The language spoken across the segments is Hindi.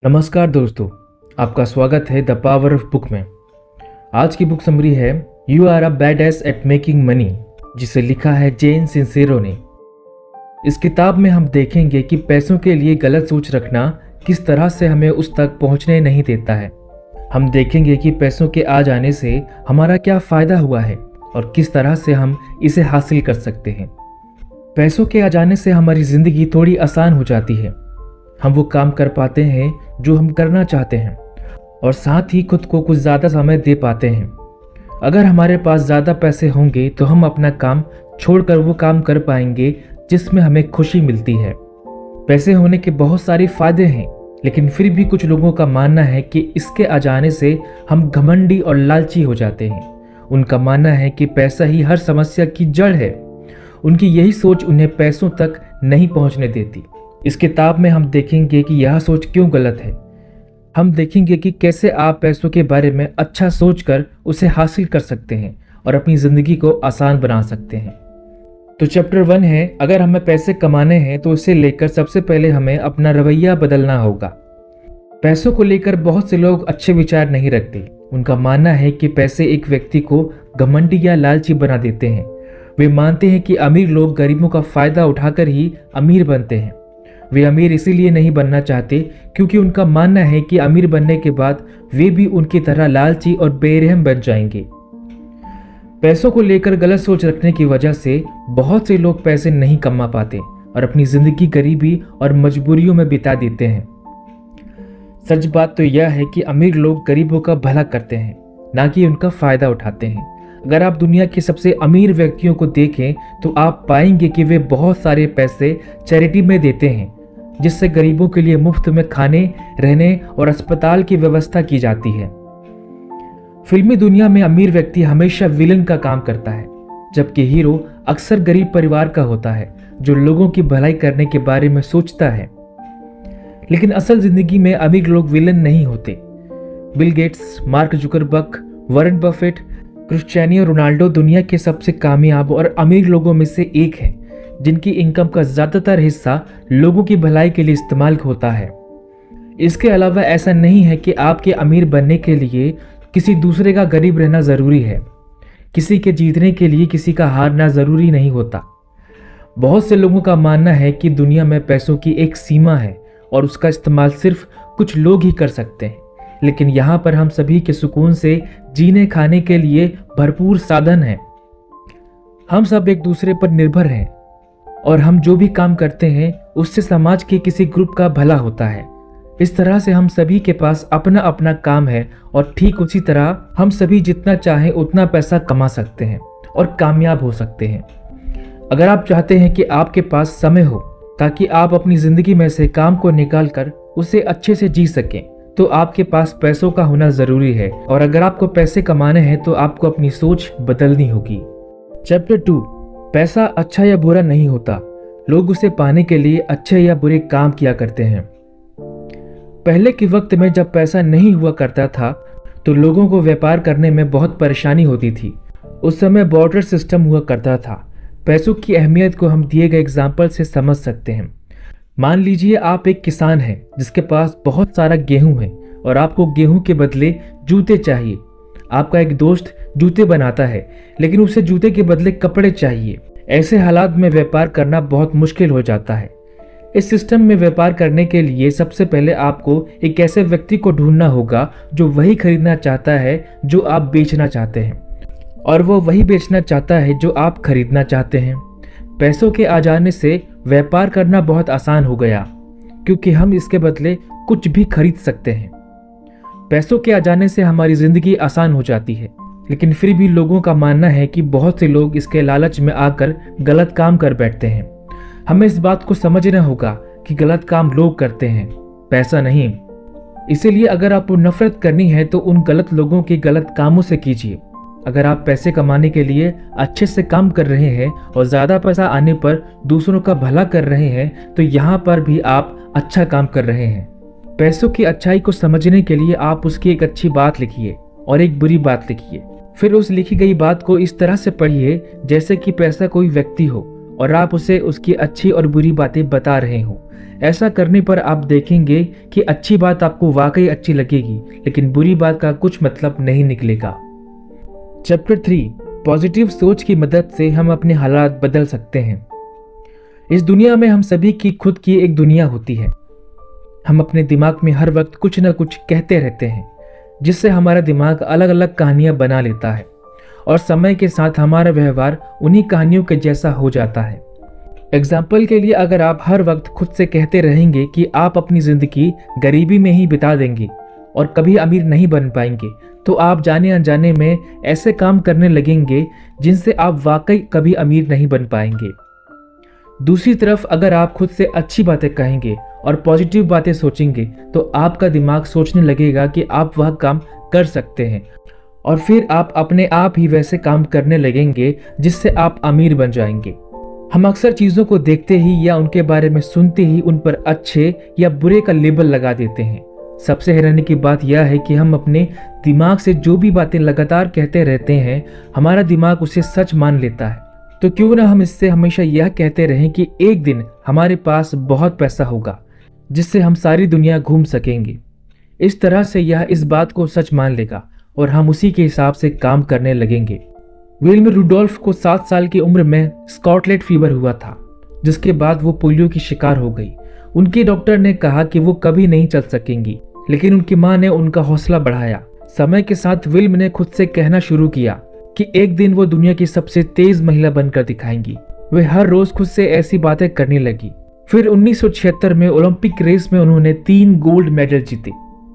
नमस्कार दोस्तों, आपका स्वागत है द पावर ऑफ बुक में। आज की बुक समरी है you are a bad ass at making money, जिसे लिखा है जेन सिंसेरो ने। इस किताब में हम देखेंगे कि पैसों के लिए गलत सोच रखना किस तरह से हमें उस तक पहुंचने नहीं देता है। हम देखेंगे कि पैसों के आ जाने से हमारा क्या फ़ायदा हुआ है और किस तरह से हम इसे हासिल कर सकते हैं। पैसों के आ जाने से हमारी ज़िंदगी थोड़ी आसान हो जाती है। हम वो काम कर पाते हैं जो हम करना चाहते हैं और साथ ही खुद को कुछ ज़्यादा समय दे पाते हैं। अगर हमारे पास ज़्यादा पैसे होंगे तो हम अपना काम छोड़कर वो काम कर पाएंगे जिसमें हमें खुशी मिलती है। पैसे होने के बहुत सारे फायदे हैं, लेकिन फिर भी कुछ लोगों का मानना है कि इसके आ जाने से हम घमंडी और लालची हो जाते हैं। उनका मानना है कि पैसा ही हर समस्या की जड़ है। उनकी यही सोच उन्हें पैसों तक नहीं पहुंचने देती। इस किताब में हम देखेंगे कि यह सोच क्यों गलत है। हम देखेंगे कि कैसे आप पैसों के बारे में अच्छा सोचकर उसे हासिल कर सकते हैं और अपनी ज़िंदगी को आसान बना सकते हैं। तो चैप्टर 1 है, अगर हमें पैसे कमाने हैं तो इसे लेकर सबसे पहले हमें अपना रवैया बदलना होगा। पैसों को लेकर बहुत से लोग अच्छे विचार नहीं रखते। उनका मानना है कि पैसे एक व्यक्ति को घमंडी या लालची बना देते हैं। वे मानते हैं कि अमीर लोग गरीबों का फ़ायदा उठाकर ही अमीर बनते हैं। वे अमीर इसीलिए नहीं बनना चाहते क्योंकि उनका मानना है कि अमीर बनने के बाद वे भी उनकी तरह लालची और बेरहम बन जाएंगे। पैसों को लेकर गलत सोच रखने की वजह से बहुत से लोग पैसे नहीं कमा पाते और अपनी जिंदगी गरीबी और मजबूरियों में बिता देते हैं। सच बात तो यह है कि अमीर लोग गरीबों का भला करते हैं, ना कि उनका फायदा उठाते हैं। अगर आप दुनिया के सबसे अमीर व्यक्तियों को देखें तो आप पाएंगे कि वे बहुत सारे पैसे चैरिटी में देते हैं, जिससे गरीबों के लिए मुफ्त में खाने, रहने और अस्पताल की व्यवस्था की जाती है। फिल्मी दुनिया में अमीर व्यक्ति हमेशा विलन का काम करता है, जबकि हीरो अक्सर गरीब परिवार का होता है जो लोगों की भलाई करने के बारे में सोचता है। लेकिन असल जिंदगी में अमीर लोग विलन नहीं होते। Bill Gates, Mark Zuckerberg, Warren Buffett, Cristiano Ronaldo दुनिया के सबसे कामयाब और अमीर लोगों में से एक है, जिनकी इनकम का ज़्यादातर हिस्सा लोगों की भलाई के लिए इस्तेमाल होता है। इसके अलावा ऐसा नहीं है कि आपके अमीर बनने के लिए किसी दूसरे का गरीब रहना ज़रूरी है। किसी के जीतने के लिए किसी का हारना ज़रूरी नहीं होता। बहुत से लोगों का मानना है कि दुनिया में पैसों की एक सीमा है और उसका इस्तेमाल सिर्फ कुछ लोग ही कर सकते हैं। लेकिन यहाँ पर हम सभी के सुकून से जीने खाने के लिए भरपूर साधन हैं। हम सब एक दूसरे पर निर्भर हैं और हम जो भी काम करते हैं उससे समाज के किसी ग्रुप का भला होता है। इस तरह से हम सभी के पास अपना अपना काम है और ठीक उसी तरह हम सभी जितना चाहें उतना पैसा कमा सकते हैं और कामयाब हो सकते हैं। अगर आप चाहते हैं कि आपके पास समय हो ताकि आप अपनी ज़िंदगी में से काम को निकाल कर उसे अच्छे से जी सकें, तो आपके पास पैसों का होना ज़रूरी है। और अगर आपको पैसे कमाने हैं तो आपको अपनी सोच बदलनी होगी। चैप्टर 2, पैसा अच्छा या बुरा नहीं होता, लोग उसे पाने के लिए अच्छे या बुरे काम किया करते हैं। पहले के वक्त में जब पैसा नहीं हुआ करता था तो लोगों को व्यापार करने में बहुत परेशानी होती थी। उस समय बार्टर सिस्टम हुआ करता था। पैसों की अहमियत को हम दिए गए एग्जाम्पल से समझ सकते हैं। मान लीजिए आप एक किसान हैं जिसके पास बहुत सारा गेहूं है और आपको गेहूं के बदले जूते चाहिए। आपका एक दोस्त जूते बनाता है लेकिन उसे जूते के बदले कपड़े चाहिए। ऐसे हालात में व्यापार करना बहुत मुश्किल हो जाता है। इस सिस्टम में व्यापार करने के लिए सबसे पहले आपको एक ऐसे व्यक्ति को ढूंढना होगा जो वही खरीदना चाहता है जो आप बेचना चाहते हैं, और वो वही बेचना चाहता है जो आप खरीदना चाहते हैं। पैसों के आ जाने से व्यापार करना बहुत आसान हो गया क्योंकि हम इसके बदले कुछ भी खरीद सकते हैं। पैसों के आ जाने से हमारी ज़िंदगी आसान हो जाती है, लेकिन फिर भी लोगों का मानना है कि बहुत से लोग इसके लालच में आकर गलत काम कर बैठते हैं। हमें इस बात को समझना होगा कि गलत काम लोग करते हैं, पैसा नहीं। इसीलिए अगर आपको नफरत करनी है तो उन गलत लोगों के गलत कामों से कीजिए। अगर आप पैसे कमाने के लिए अच्छे से काम कर रहे हैं और ज़्यादा पैसा आने पर दूसरों का भला कर रहे हैं तो यहाँ पर भी आप अच्छा काम कर रहे हैं। पैसों की अच्छाई को समझने के लिए आप उसकी एक अच्छी बात लिखिए और एक बुरी बात लिखिए। फिर उस लिखी गई बात को इस तरह से पढ़िए जैसे कि पैसा कोई व्यक्ति हो और आप उसे उसकी अच्छी और बुरी बातें बता रहे हो। ऐसा करने पर आप देखेंगे कि अच्छी बात आपको वाकई अच्छी लगेगी, लेकिन बुरी बात का कुछ मतलब नहीं निकलेगा। चैप्टर 3, पॉजिटिव सोच की मदद से हम अपने हालात बदल सकते हैं। इस दुनिया में हम सभी की खुद की एक दुनिया होती है। हम अपने दिमाग में हर वक्त कुछ न कुछ कहते रहते हैं, जिससे हमारा दिमाग अलग अलग कहानियां बना लेता है और समय के साथ हमारा व्यवहार उन्हीं कहानियों के जैसा हो जाता है। एग्जाम्पल के लिए, अगर आप हर वक्त खुद से कहते रहेंगे कि आप अपनी ज़िंदगी गरीबी में ही बिता देंगे और कभी अमीर नहीं बन पाएंगे, तो आप जाने अनजाने में ऐसे काम करने लगेंगे जिनसे आप वाकई कभी अमीर नहीं बन पाएंगे। दूसरी तरफ, अगर आप खुद से अच्छी बातें कहेंगे और पॉजिटिव बातें सोचेंगे, तो आपका दिमाग सोचने लगेगा कि आप वह काम कर सकते हैं और फिर आप अपने आप ही वैसे काम करने लगेंगे जिससे आप अमीर बन जाएंगे। हम अक्सर चीज़ों को देखते ही या उनके बारे में सुनते ही उन पर अच्छे या बुरे का लेबल लगा देते हैं। सबसे हैरानी की बात यह है कि हम अपने दिमाग से जो भी बातें लगातार कहते रहते हैं, हमारा दिमाग उसे सच मान लेता है। तो क्यों ना हम इससे हमेशा यह कहते रहें कि एक दिन हमारे पास बहुत पैसा होगा जिससे हम सारी दुनिया घूम सकेंगे। इस तरह से यह इस बात को सच मान लेगा और हम उसी के हिसाब से काम करने लगेंगे। विल्म रुडोल्फ को 7 साल की उम्र में स्कॉटलैंड फीवर हुआ था, जिसके बाद वो पोलियो की शिकार हो गई। उनके डॉक्टर ने कहा कि वो कभी नहीं चल सकेंगी, लेकिन उनकी मां ने उनका हौसला बढ़ाया। समय के साथ विल्म ने खुद से कहना शुरू किया कि एक दिन वो दुनिया की सबसे तेज महिला बनकर दिखाएंगी। वे हर रोज खुद से ऐसी बातें करने लगी। फिर 1976 में ओलंपिक रेस में उन्होंने 3 गोल्ड मेडल जीते।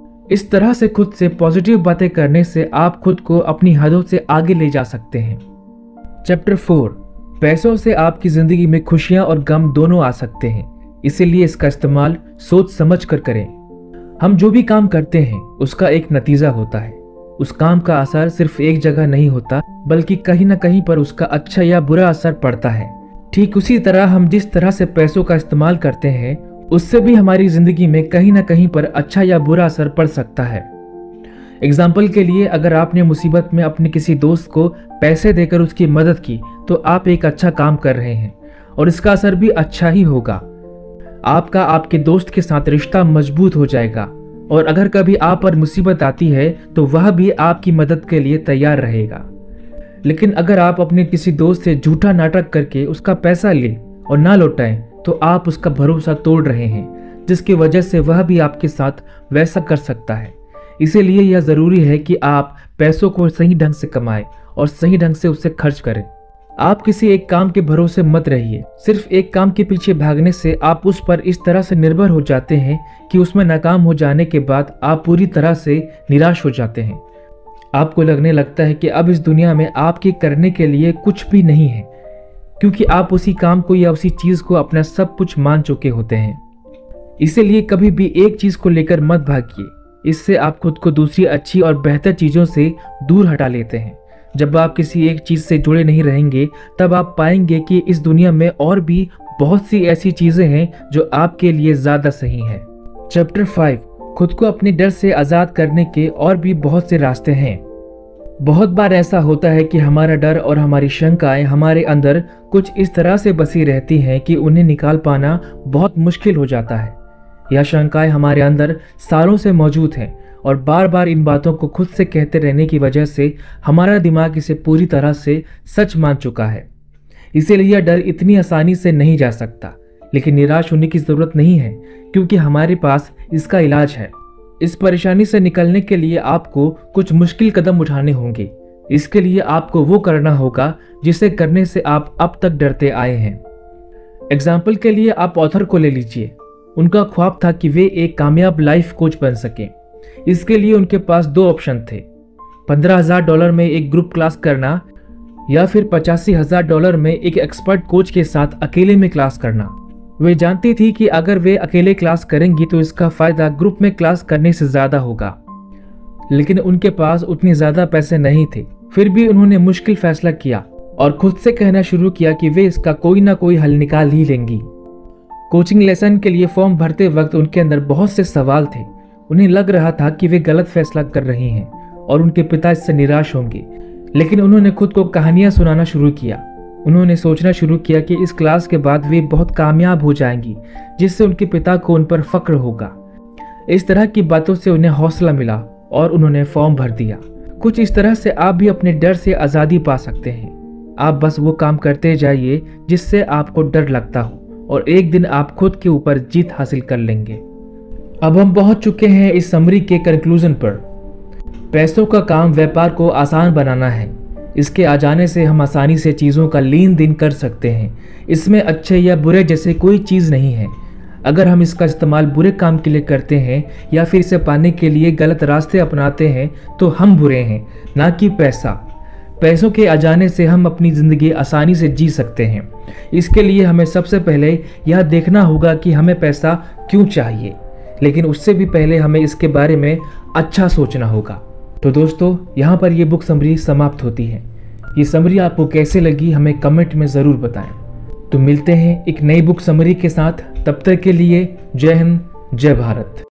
इस तरह से खुद से पॉजिटिव बातें करने से आप खुद को अपनी हदों से आगे ले जा सकते हैं। चैप्टर 4, पैसों से आपकी जिंदगी में खुशियां और गम दोनों आ सकते हैं, इसीलिए इसका इस्तेमाल सोच समझ कर करें। हम जो भी काम करते हैं उसका एक नतीजा होता है। उस काम का असर सिर्फ एक जगह नहीं होता, बल्कि कहीं ना कहीं पर उसका अच्छा या बुरा असर पड़ता है। ठीक उसी तरह हम जिस तरह से पैसों का इस्तेमाल करते हैं, उससे भी हमारी जिंदगी में कहीं ना कहीं पर अच्छा या बुरा असर पड़ सकता है। एग्जाम्पल के लिए, अगर आपने मुसीबत में अपने किसी दोस्त को पैसे देकर उसकी मदद की, तो आप एक अच्छा काम कर रहे हैं और इसका असर भी अच्छा ही होगा। आपका आपके दोस्त के साथ रिश्ता मजबूत हो जाएगा और अगर कभी आप पर मुसीबत आती है तो वह भी आपकी मदद के लिए तैयार रहेगा। लेकिन अगर आप अपने किसी दोस्त से झूठा नाटक करके उसका पैसा ले और ना लौटाएं, तो आप उसका भरोसा तोड़ रहे हैं, जिसकी वजह से वह भी आपके साथ वैसा कर सकता है। इसीलिए यह जरूरी है कि आप पैसों को सही ढंग से कमाएं और सही ढंग से उसे खर्च करें। आप किसी एक काम के भरोसे मत रहिए। सिर्फ एक काम के पीछे भागने से आप उस पर इस तरह से निर्भर हो जाते हैं कि उसमें नाकाम हो जाने के बाद आप पूरी तरह से निराश हो जाते हैं। आपको लगने लगता है कि अब इस दुनिया में आपके करने के लिए कुछ भी नहीं है, क्योंकि आप उसी काम को या उसी चीज को अपना सब कुछ मान चुके होते हैं। इसीलिए कभी भी एक चीज को लेकर मत भागिए, इससे आप खुद को दूसरी अच्छी और बेहतर चीजों से दूर हटा लेते हैं। जब आप किसी एक चीज से जुड़े नहीं रहेंगे, तब आप पाएंगे कि इस दुनिया में और भी बहुत सी ऐसी चीजें हैं जो आपके लिए ज्यादा सही हैं। चैप्टर 5, खुद को अपने डर से आजाद करने के और भी बहुत से रास्ते हैं। बहुत बार ऐसा होता है कि हमारा डर और हमारी शंकाएं हमारे अंदर कुछ इस तरह से बसी रहती हैं कि उन्हें निकाल पाना बहुत मुश्किल हो जाता है। यह शंकाएं हमारे अंदर सालों से मौजूद हैं और बार बार इन बातों को खुद से कहते रहने की वजह से हमारा दिमाग इसे पूरी तरह से सच मान चुका है। इसीलिए यह डर इतनी आसानी से नहीं जा सकता। लेकिन निराश होने की जरूरत नहीं है, क्योंकि हमारे पास इसका इलाज है। इस परेशानी से निकलने के लिए आपको कुछ मुश्किल कदम उठाने होंगे। इसके लिए आपको वो करना होगा जिसे करने से आप अब तक डरते आए हैं। एग्जाम्पल के लिए आप ऑथर को ले लीजिए। उनका ख्वाब था कि वे एक कामयाब लाइफ कोच बन सके। इसके लिए उनके पास 2 ऑप्शन थे, $15,000 में एक ग्रुप क्लास करना या फिर $85,000 में एक एक्सपर्ट कोच के साथ अकेले में क्लास करना। वे जानती थी कि अगर वे अकेले क्लास करेंगी तो इसका फायदा ग्रुप में क्लास करने से ज्यादा होगा, लेकिन उनके पास उतने ज्यादा पैसे नहीं थे। फिर भी उन्होंने मुश्किल फैसला किया और खुद से कहना शुरू किया कि वे इसका कोई ना कोई हल निकाल ही लेंगी। कोचिंग लेसन के लिए फॉर्म भरते वक्त उनके अंदर बहुत से सवाल थे। उन्हें लग रहा था कि वे गलत फैसला कर रही हैं और उनके पिता इससे निराश होंगे। लेकिन उन्होंने खुद को कहानियां सुनाना शुरू किया। उन्होंने सोचना शुरू किया कि इस क्लास के बाद वे बहुत कामयाब हो जाएंगी, जिससे उनके पिता को उन पर फक्र होगा। इस तरह की बातों से उन्हें हौसला मिला और उन्होंने फॉर्म भर दिया। कुछ इस तरह से आप भी अपने डर से आज़ादी पा सकते हैं। आप बस वो काम करते जाइए जिससे आपको डर लगता हो, और एक दिन आप खुद के ऊपर जीत हासिल कर लेंगे। अब हम पहुंच चुके हैं इस समरी के कंक्लूजन पर। पैसों का काम व्यापार को आसान बनाना है। इसके आ जाने से हम आसानी से चीज़ों का लेन देन कर सकते हैं। इसमें अच्छे या बुरे जैसे कोई चीज़ नहीं है। अगर हम इसका इस्तेमाल बुरे काम के लिए करते हैं या फिर इसे पाने के लिए गलत रास्ते अपनाते हैं तो हम बुरे हैं, ना कि पैसा। पैसों के आ जाने से हम अपनी ज़िंदगी आसानी से जी सकते हैं। इसके लिए हमें सबसे पहले यह देखना होगा कि हमें पैसा क्यों चाहिए, लेकिन उससे भी पहले हमें इसके बारे में अच्छा सोचना होगा। तो दोस्तों, यहाँ पर ये बुक समरी समाप्त होती है। ये समरी आपको कैसे लगी हमें कमेंट में ज़रूर बताएं। तो मिलते हैं एक नई बुक समरी के साथ। तब तक के लिए जय हिंद, जय भारत।